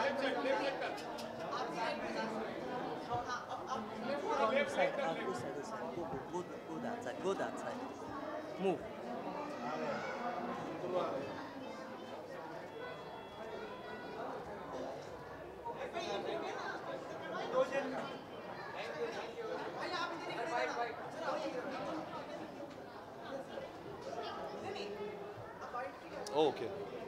Side, go side, go side. Go that side. Go that side. Move. Oh, okay.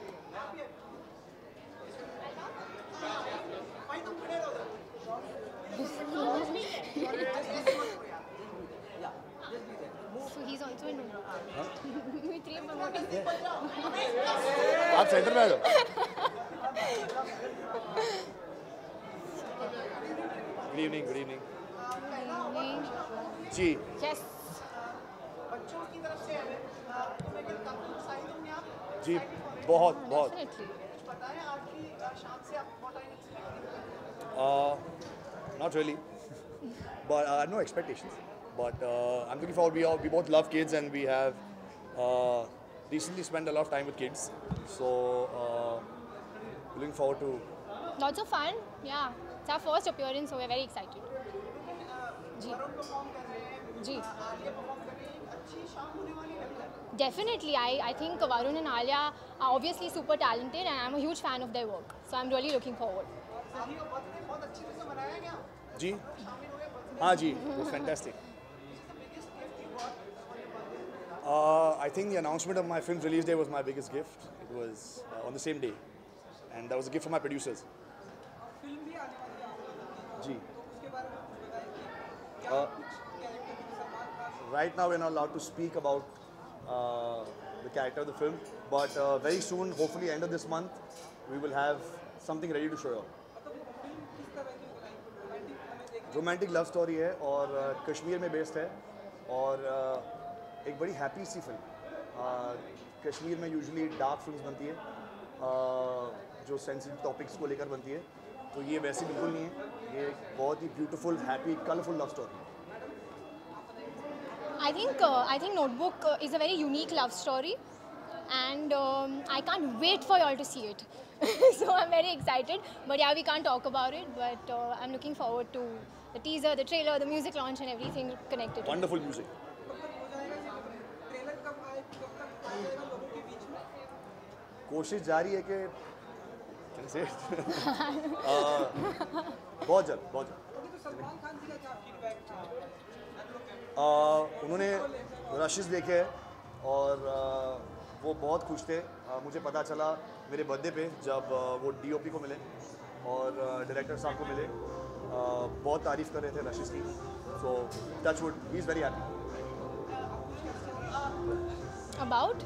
So he's also in we three are promoting. आप centre में आ जाओ. Good evening. Good evening. जी. Yes. बच्चों की तरफ से है तो मैं कहता हूँ साइड होंगे आप जी. बहुत. Definitely. कुछ बताएं आज की शाम से आप what are you expecting? Not really. But I have no expectations. But I'm looking forward. We both love kids, and we have recently spent a lot of time with kids. So looking forward to. Lots of fun. Yeah. It's our first appearance, so we're very excited. जी. Varun perform कर रहे हैं जी. Alia perform कर रही है अच्छी शाम होने वाली लगता है Definitely. I think Varun and Alia are obviously super talented, and I'm a huge fan of their work. So I'm really looking forward. साही का बर्थडे बहुत अच्छी तरह से मनाया गया जी. शामिल हुए बर्थडे हाँ जी. It was fantastic. Biggest gift you got for your birthday I think the announcement of my film's release day was my biggest gift. It was on the same day, and that was a gift from my producers. Film भी आने वाली है जी. तो उसके बारे में कुछ बताएं कि क्या कुछ कैरेक्टर की Salman Khan Right now, we're not allowed to speak about the character of the film, but very soon, hopefully end of this month, we will have something ready to show you. मतलब वो फिल्म किस तरह की romantic हमें देख romantic love story है और कश्मीर में बेस्ड है और एक बड़ी हैप्पी सी फिल्म. कश्मीर में यूजुअली डार्क फिल्म्स बनती है जो सेंसिटिव टॉपिक्स को लेकर बनती है, तो ये वैसे बिल्कुल नहीं है. ये एक बहुत ही beautiful, happy, colourful love story है. I think Notebook is a very unique love story, and I can't wait for y'all to see it. So I'm very excited. But yeah, we can't talk about it. But I'm looking forward to the teaser, the trailer, the music launch, and everything connected to it. Wonderful music. कब तक हो जाएगा ये trailer कब तक आ जाएगा लोगों के बीच में कोशिश जारी है कि कैसे बहुत जल्द. ओके तो सलमान खान जी का क्या फीडबैक उन्होंने रशेस देखे और वो बहुत खुश थे. मुझे पता चला मेरे बर्थडे पे जब वो डीओपी को मिले और डायरेक्टर साहब को मिले. बहुत तारीफ़ कर रहे थे रशेस की. So touch wood, he is very happy. About?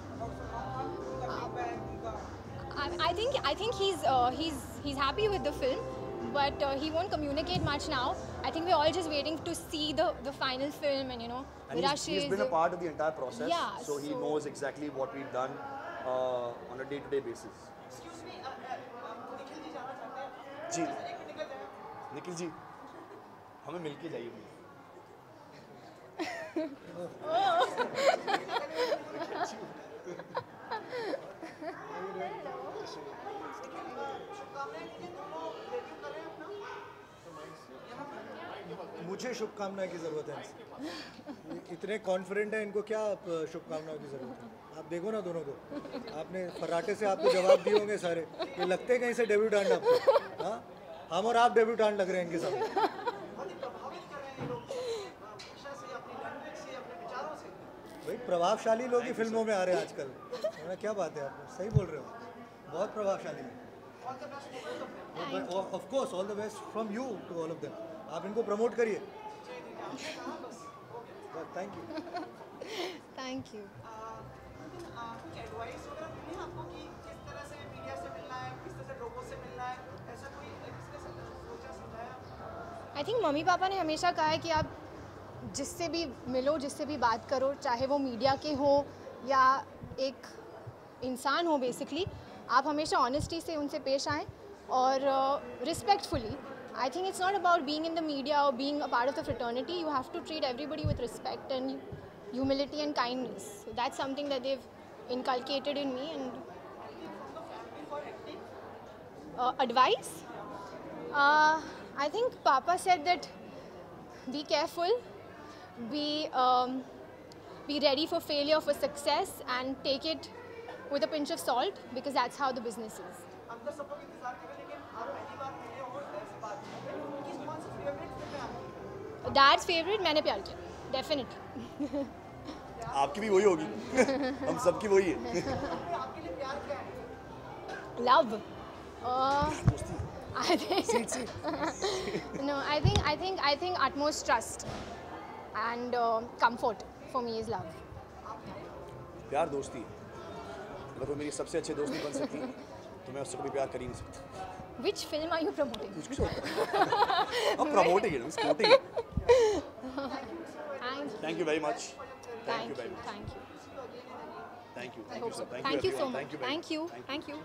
I think he's happy with the film, but he won't communicate much now. I think we're all just waiting to see the final film, and And he's been a part of the entire process, Yeah, so he so- knows exactly what we've done on a day-to-day basis. Excuse me Nikhil ji जाना चाहते हैं जी. एक minute निकल जाए निखिल जी, हमें मिलके जाइए. शुभकामनाएं दीजिए दोनों डेब्यू कर रहे हैं अपना मुझे शुभकामना की ज़रूरत है. इतने कॉन्फिडेंट हैं, इनको क्या शुभकामनाओं की ज़रूरत है. आप देखो ना दोनों को, आपने फर्राटे से आपको जवाब दिए होंगे सारे. ये लगते हैं कहीं से डेब्यूटांट आपको. हाँ, हम और आप डेब्यूटांट लग रहे हैं इनके सामने. बहुत ही प्रभावित कर रहे हैं ये लोग भाषा से अपनी लैंग्वेज से अपने विचारों से भाई प्रभावशाली लोग ही फिल्मों में आ रहे हैं आजकल. है ना, क्या बात है, आप सही बोल रहे हो. बहुत प्रभावशाली है. All the best for both of of course all the best from you to all of them. आप इनको प्रमोट करिए. Thank you. Thank you. कुछ एडवाइस वगैरह मिली आपको कि किस तरह से मीडिया से मिलना है, किस तरह से लोगों से मिलना है, ऐसा कोई किसने सोचा समझाया? आई थिंक मम्मी पापा ने हमेशा कहा है कि आप जिससे भी मिलो, जिससे भी बात करो, चाहे वो मीडिया के हो या एक इंसान हो, बेसिकली आप हमेशा ऑनेस्टी से उनसे पेश आएँ और respectfully. I think it's not about being in the media or being a part of the fraternity. You have to treat everybody with respect and humility and kindness. So that's something that they've inculcated in me. And Advice? I think Papa said that be careful, be ready for failure, for success, and take it with a pinch of salt because that's how the business is. अंदर सबको इंतजार कर रहे हैं, लेकिन आप पहली बार मिले हो ऐसी बात है। किस कौन सी फेवरेट फिल्म है आपकी? Dad's favorite, मैंने प्यार किया, definitely. आपकी भी वही होगी हम सबकी वही है आपके लिए प्यार क्या है? Love. I think no. I think utmost trust and comfort for me is love. प्यार दोस्ती है। अगर वो मेरी सबसे अच्छी दोस्त नहीं बन सकती तो मैं उससे कभी प्यार कर ही नहीं सकता। Which film are you promoting? कुछ हम प्रमोटिंग है, स्पोर्टिंग है। Thank you very much. Thank you very much. Thank you. Thank you. I Thank hope you, so. sir. Thank you so everyone. much. Thank you very Thank you. much. Thank you.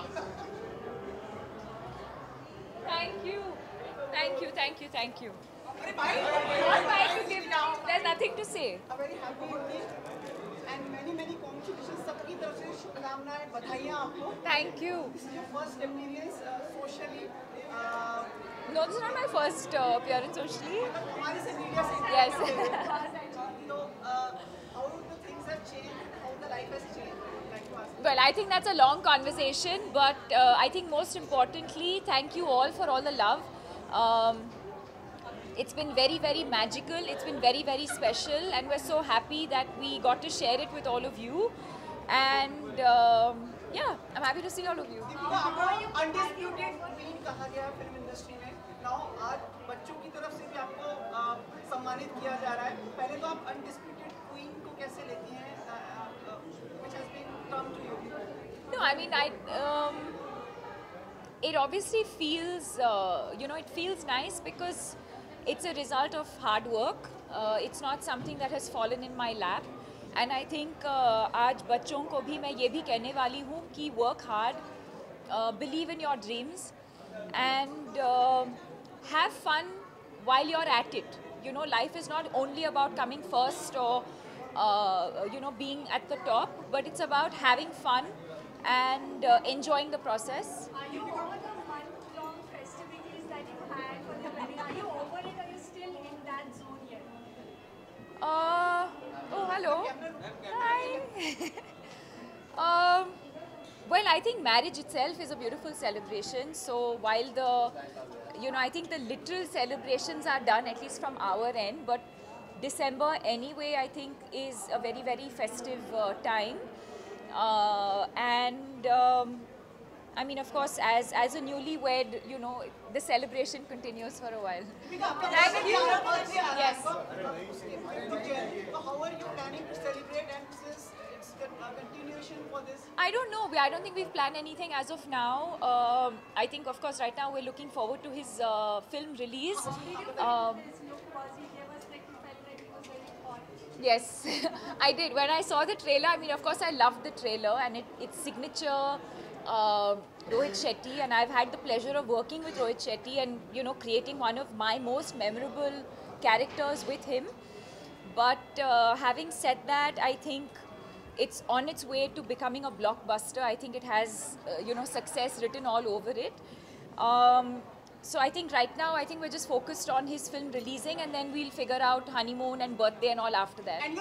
Thank you. Not right to give now. There's nothing to say. A very happy evening and many congratulations. सबकी तरफ से शुभकामनाएं, बधाइयाँ आपको. Thank you. This is your first appearance socially. No, this is not my first appearance socially. हमारे से media से. Yes. तो how the things have changed, how the life has changed. Like you asked. Well, I think that's a long conversation, but I think most importantly, thank you all for all the love. It's been very, very magical. It's been very, very special, and we're so happy that we got to share it with all of you. And yeah, I'm happy to see all of you. Deepika, आपको undisputed queen कहा गया film industry में. Now आज बच्चों की तरफ से भी आपको सम्मानित किया जा रहा है. पहले तो आप undisputed queen को कैसे लेती हैं, which has been termed to you? No, I mean, it obviously feels, it feels nice because it's a result of hard work. It's not something that has fallen in my lap. And I think आज बच्चों को भी मैं ये भी कहने वाली हूँ कि work hard, believe in your dreams, and have fun while you're at it. You know, life is not only about coming first or being at the top, but it's about having fun and enjoying the process. Are you over the month-long festivities that you had for the wedding? Are you over it, or are you still in that zone yet? Oh, hello. Hi. Well, I think marriage itself is a beautiful celebration. So while I think the literal celebrations are done, at least from our end, but December anyway, I think is a very, very festive time. I mean, of course, as a newlywed, the celebration continues for a while. Thank you. Yes. So how are you planning to celebrate, and since it's a continuation for this? I don't know. I don't think we've planned anything as of now. I think, of course, right now we're looking forward to his film release. His look was he gave us like he felt like he was very hot. Yes, I did. When I saw the trailer, I mean, of course, I loved the trailer, and it's signature Rohit Shetty, and I've had the pleasure of working with Rohit Shetty and, creating one of my most memorable characters with him. But having said that, I think it's on its way to becoming a blockbuster. I think it has, success written all over it. So I think right now, we're just focused on his film releasing, and then we'll figure out honeymoon and birthday and all after that. And you're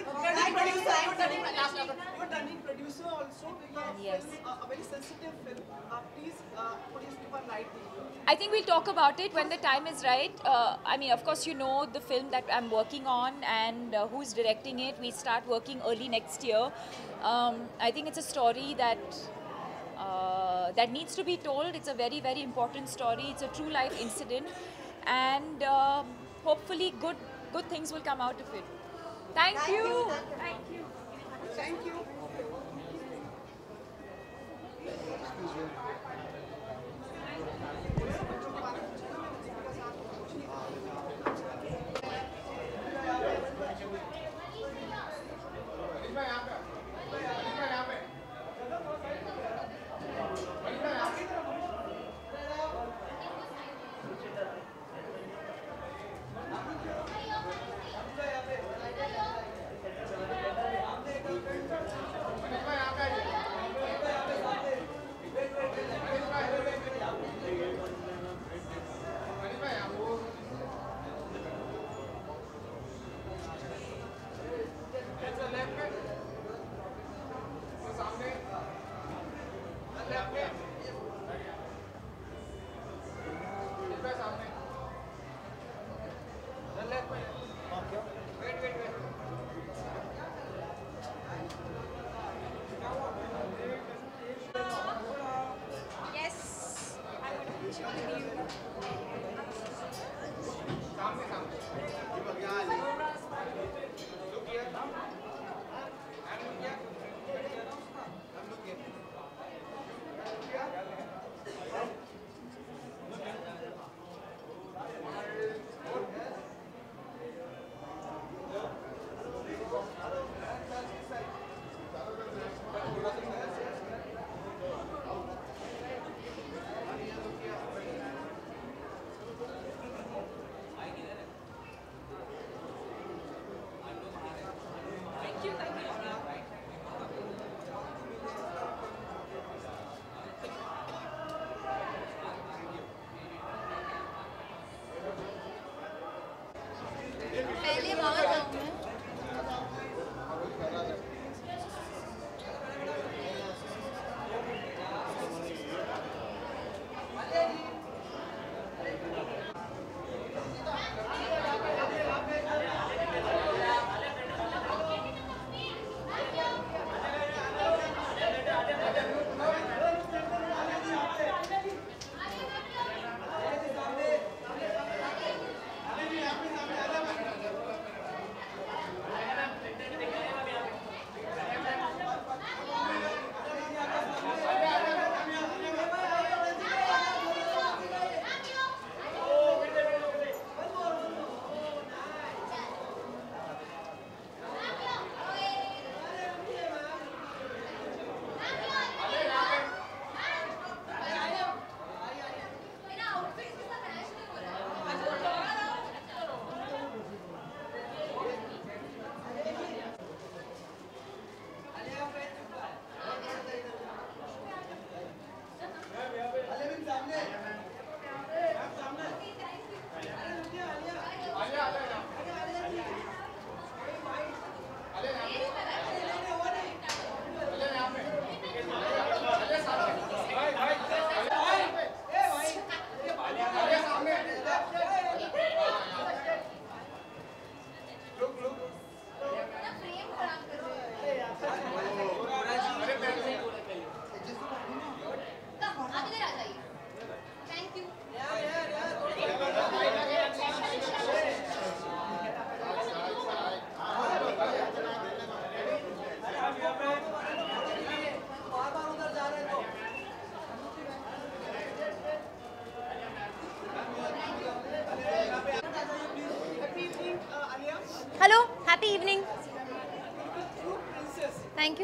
turning producer also because Yes. a very sensitive film. Please put his super light. I think we'll talk about it when the time is right. I mean, of course, the film that I'm working on and who's directing it. We start working early next year. I think it's a story that needs to be told. It's a very, very important story. It's a true life incident, and hopefully good things will come out of it. Thank you. Thank you. Thank you. Yes, I would join you.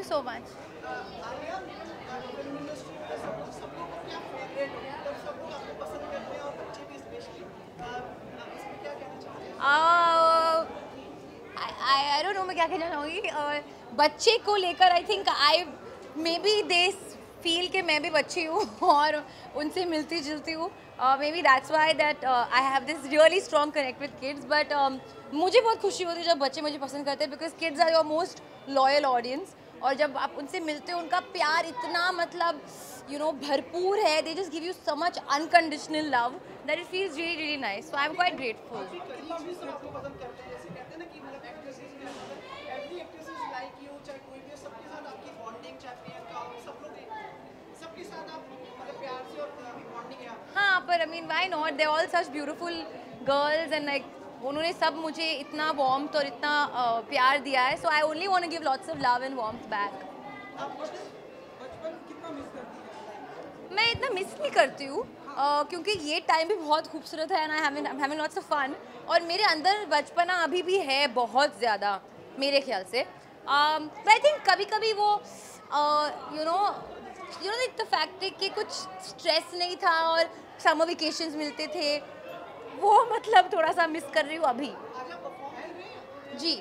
you so much. Alia, film industry में सब लोगों को क्या favourite है, मतलब सब लोग आपको पसंद करते हैं और बच्चे भी स्पेशली, इसमें क्या कहना चाहोगे? I don't know मैं क्या कहना चाहूँगी. बच्चे को लेकर I think maybe they feel कि मैं भी बच्ची हूँ और उनसे मिलती जुलती हूँ. Maybe that's why that I have this really strong connect with kids. But मुझे बहुत खुशी होती है जब बच्चे मुझे पसंद करते हैं because kids are your most loyal audience. और जब आप उनसे मिलते हो उनका प्यार इतना मतलब भरपूर है. They just give you so much unconditional love that it feels really really nice. So I'm quite grateful. करीबी सब आपको पसंद करते हैं, जैसे कहते हैं ना कि मतलब एक्ट्रेसेस में एवरी एक्ट्रेसेस लाइक यू, चाहे कोई भी सबके साथ आपकी बॉन्डिंग, चाहे प्रियंका हो, सब लोग सबके साथ आप मतलब प्यार से और बॉन्डिंग है. हाँ पर I mean why not? They're all such beautiful girls and like उन्होंने सब मुझे इतना warmth और इतना प्यार दिया है. So I only want to give lots of love and warmth back. आप बचपन कितना मिस करती हैं? मैं इतना मिस नहीं करती हूँ क्योंकि ये टाइम भी बहुत खूबसूरत है and I'm having lots of fun. और मेरे अंदर बचपना अभी भी है बहुत ज़्यादा मेरे ख्याल से. But I think कभी-कभी वो you know the fact कि कुछ स्ट्रेस नहीं था और समर वेकेशंस मिलते थे, वो मतलब थोड़ा सा मिस कर रही हूँ अभी. जी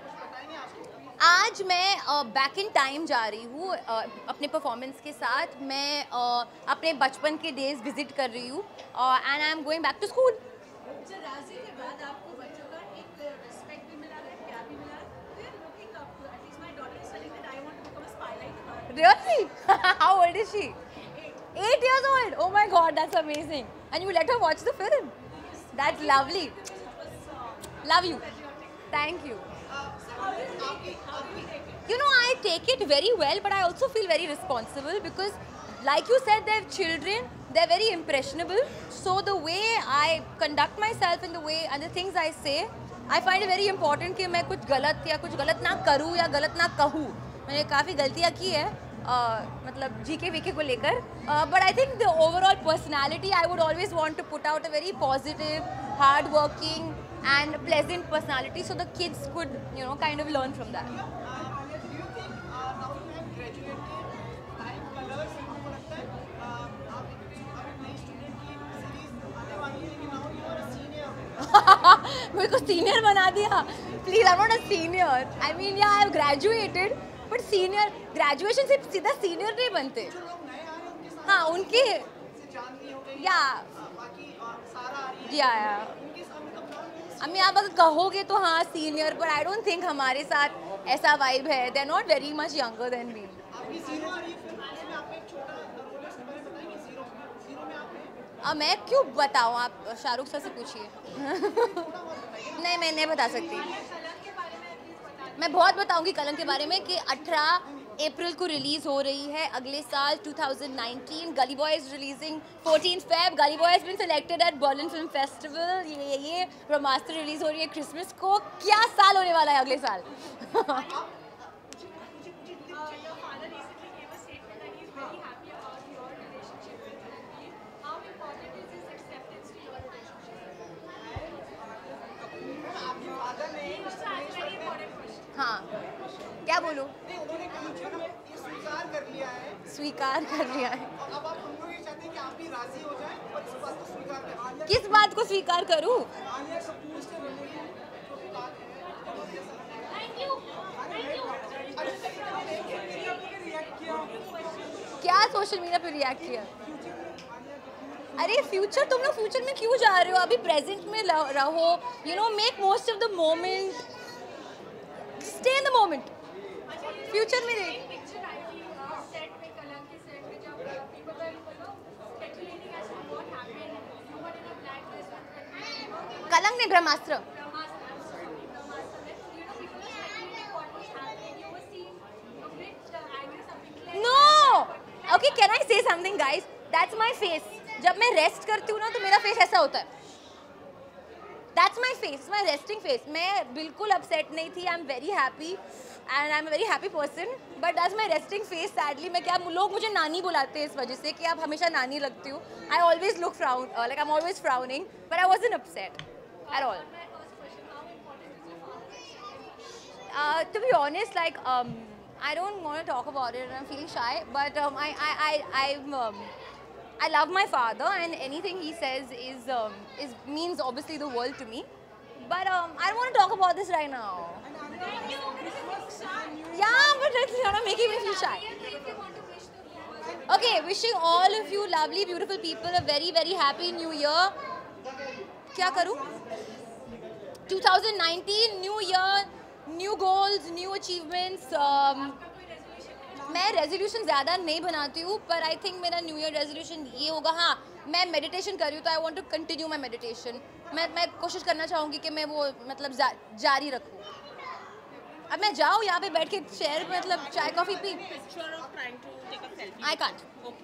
आज मैं बैक इन टाइम जा रही हूँ अपने परफॉर्मेंस के साथ. मैं अपने बचपन के डेज विजिट कर रही हूँ and I am going back to school. Raazi के बाद आपको बच्चों का एक रिस्पेक्ट भी मिला है, प्यार भी मिला है. Looking up to at least my daughter is telling that I want to become a spy like her. Really? How old is she? 8 years old. Oh my God, that's amazing. And you let her watch the film? That's lovely. Love you. Thank you. You know, I take it very well, but I also feel very responsible because, like you said, they're children. They're very impressionable. So the way I conduct myself and the way and the things I say, I find it very important कि मैं कुछ गलत ना करूँ या गलत ना कहूँ. मैंने काफ़ी गलतियाँ की है मतलब जीके वीके को लेकर. But I think the overall personality, I would always want to put out a very positive, hard-working and pleasant personality so the kids could, kind of learn from that. Do you think now you have graduated like colors, आपको लगता है आप एक नई student की series आने वाली है लेकिन now you are a senior. मेरे को सीनियर बना दिया. Please, I'm not a senior. I mean, yeah, I've graduated, but senior graduation से सीधा senior नहीं बनते. जो लोग नए आ रहे हैं उनके साथ हाँ उनके से जानती हो गई, या बाकी सारा आ रही है, या उनके साथ मतलब अम्मी आप अगर कहोगे तो हाँ सीनियर, पर आई डोंट थिंक हमारे साथ ऐसा वाइब है. They are not very much younger than me. आपकी जीरो आ रही है फिल्म, इसमें आपका एक छोटा रोल है, उसके बारे में बताएंगे. जीरो में आप हैं. मैं क्यों बताऊँ, आप शाहरुख सर से पूछिए. नहीं मैं नहीं बता सकती. मैं बहुत बताऊंगी कलंक के बारे में कि 18 अप्रैल को रिलीज़ हो रही है अगले साल 2019. Gully boy is releasing 14 Feb. Gully boy has been selected at Berlin film festival. ये ब्रह्मास्त्र रिलीज़ हो रही है क्रिसमस को. क्या साल होने वाला है अगले साल. Your father recently gave a statement that he's very happy about your relationship with Ranveer. How important is his acceptance to your relationship? आपके फादर ने He also asked a very important question. हाँ क्या बोलूँ. नहीं, उन्होंने कहा कि ये स्वीकार कर लिया है स्वीकार कर लिया है. और अब आप हम लोग ये चाहते हैं कि आप भी राजी हो जाएं और इस बात को स्वीकार करें. किस बात को स्वीकार करूँ. आलिया कपूर से रणवीर जो भी बात है, Thank you. Thank you. क्या सोशल मीडिया पे रिएक्ट किया. अरे फ्यूचर, तुम लोग फ्यूचर में क्यों जा रहे हो. अभी प्रेजेंट में रहो. Make most of the moment. Stay in the moment. Future में देख. Picture आई थी set में, कलंक के set में, जब people were speculating as to what happened. You were in a black dress with Ranveer. Kalank ने Brahmastra. Brahmastra, I'm sorry, Brahmastra में. People were speculating what was happening. You were seeing a bit angry, something like no. Okay can I say something guys. That's my face. जब मैं rest करती हूँ ना तो मेरा face ऐसा होता है. That's my face, my resting face. मैं बिल्कुल अपसेट नहीं थी. I am very happy and I am very happy person. But that's my resting face. Sadly मैं क्या, लोग मुझे नानी बुलाते हैं इस वजह से कि आप हमेशा नानी लगती हो. I always look frown, like I am always frowning, but I wasn't upset at all. my first question, how important is your father's acceptance? To be honest, like I don't want to talk about it and I'm feeling shy, but I love my father and anything he says is means obviously the world to me. But I don't want to talk about this right now. Yeah, but it's not making me feel shy. Okay, wishing all of you lovely, beautiful people a very, very happy new year. क्या करूँ? 2019, new year, new goals, new achievements. मैं resolution ज़्यादा नहीं बनाती हूँ, पर I think मेरा new year resolution ये होगा, हाँ मैं मेडिटेशन कर रही हूँ तो I want to continue my meditation. मैं कोशिश करना चाहूँगी कि मैं वो मतलब जारी रखूँ. अब मैं जाऊँ यहाँ पे बैठ के चेयर में मतलब चाय कॉफ़ी पी. I can't.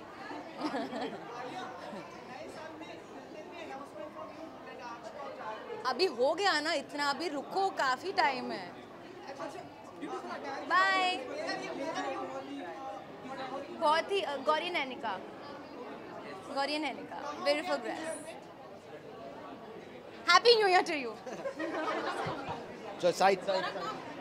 अभी हो गया ना इतना, अभी रुको, काफ़ी टाइम है. बाय. बहुत ही Gauri Nainika, beautiful dress. Happy new year to you. Side